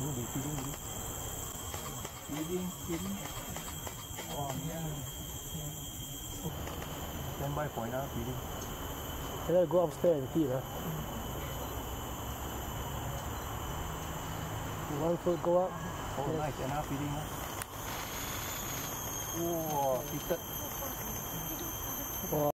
Feeding. Oh, yeah. Stand by for now, feeding. Can I go upstairs and feed, huh? One foot go up. Oh, yes. Nice. Enough feeding, huh? Oh, fitted.